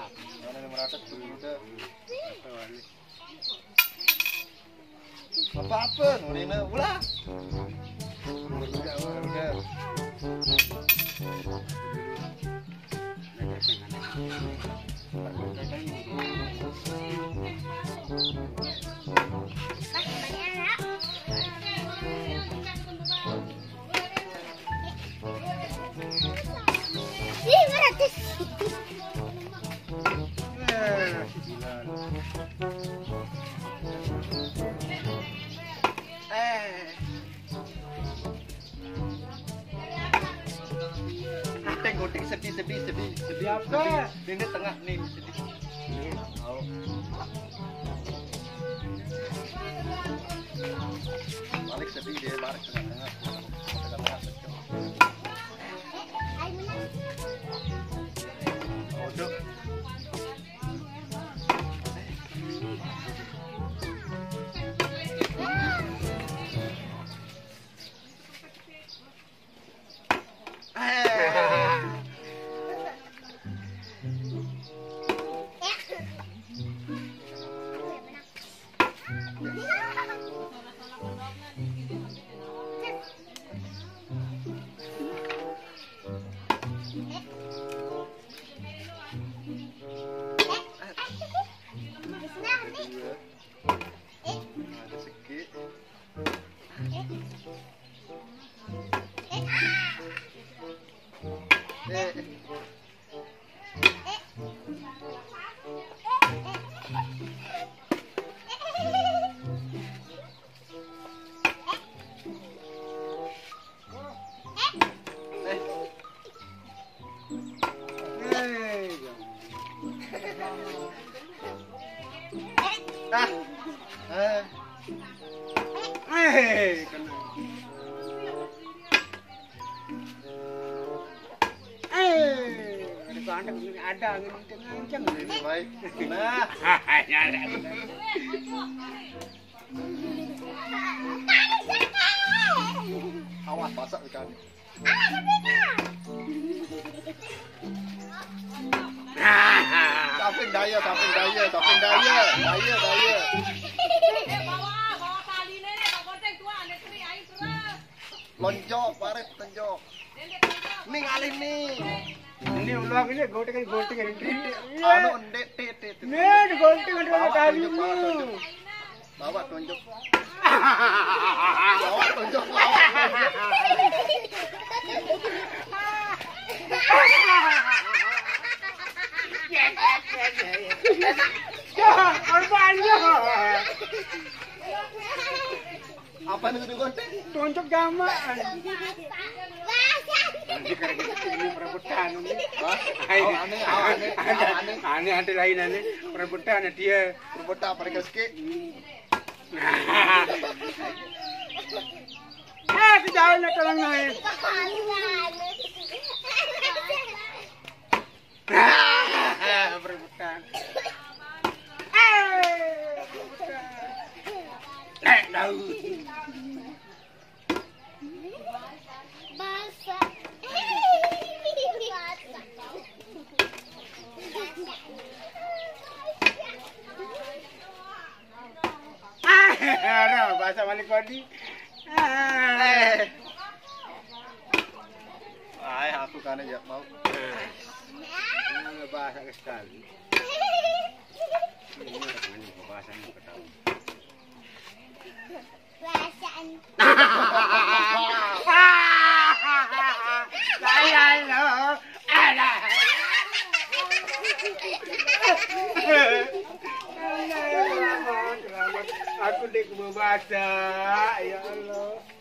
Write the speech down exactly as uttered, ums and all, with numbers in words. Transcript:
Mana yang meratat dulu dah. Apa-apa, nurina ulah. Udah, udah. Ih, beratus. Goting sedih sedih sedih sedih apa? Ini tengah nih sedih. Oh. Balik sedih dia balik tengah tengah tengah tengah sedih. Oh dok. Ah, eh, Eh, kena. Eh, ada kandang ini ada angin kencang. baik. Nah, Hanya ada. awas basah ikan. Taping daya, taping daya, taping daya, daya, daya. Lonjok, paret, lonjok. Nih ngalih nih. Ini ulang ini goting goting ini. Anu ndek tit tit. Nih goting ada Bawa kali tunjuk, bawa ini. tunjuk. Bawa tunjuk. Bawa tunjuk, bawa tunjuk. Ya, apanya? Apa nih digonting? Tunjuk gamaan. Nanti kalau kita ini perebutan ini. Hah? Oh, aneh, oh, aneh, oh, aneh. Aneh ada lain aneh. Perebutan dia. Berbeda pada sikit. Eh, kejauhan nak tolong naik. Perebutan. Eh, perebutan. Eh, tahu. Basah. Ah, bahasa Malik Kodi. Ah. Ay, aku kan aja mau. Ah, bahasa sekali. Ini orang bahasa yang ketahu. Perasaan. Saya lo. Ada. Aku dek bahasa, ya Allah.